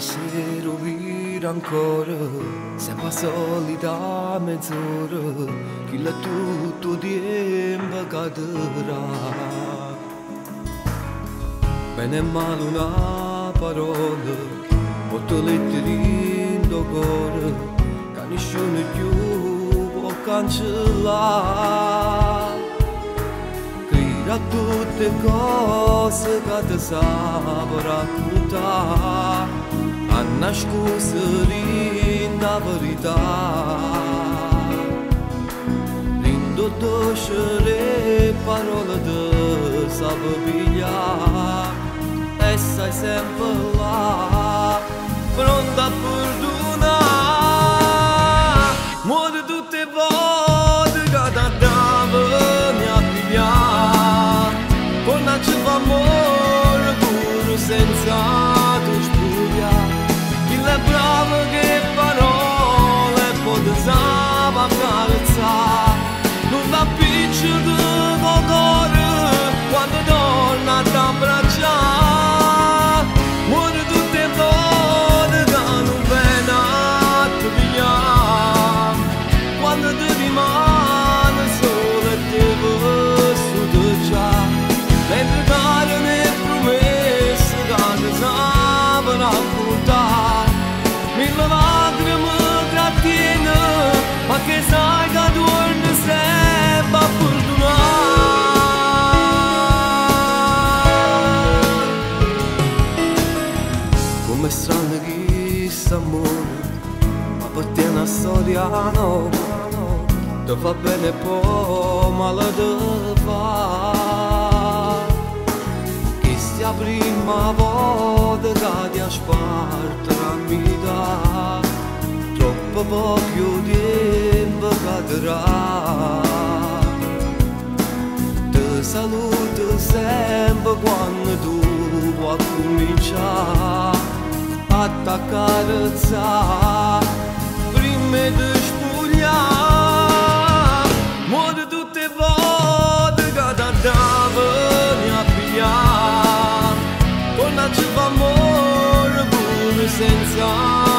Stasera vira ancora, siamo solita mezz'ora, che la tutto tempo cadrà. Bene e male una parola, otto lettere in tuo cuore, che nessuno più può cancellare. Grida tutte cose che ti saprò raccontare, a nascondere la verità. Lindo dolce parole di saper pigliare, e sei sempre là, pronta a perdonare. Muore tutte le volte che ti davano a pigliare, con la ciò amore puro senza tu spugliare. Chi è bravo che parole poteva accarezzare, non la piccia del cuore quando torna ad abbracciare. Muore tutte le volte che non viene a te pigliare, quando ti rimane solo e ti vedo già, mentre cade le promesse che ti saprò raccontare. Mille lacrime trattiene, ma che sai che torna sempre a perdonare. Come strano che s'amore, ma per te è una storia nuova, ti fa bene e poi male ti fa. Che sia la prima volta che ti asparta la vita, troppo poco tempo cadrà. Ti saluto sempre quando tu vuoi cominciare a t'accarezzare prima di spogliare. Muore tutte le volte che ti davano a pigliare, con la ciò amore pure senza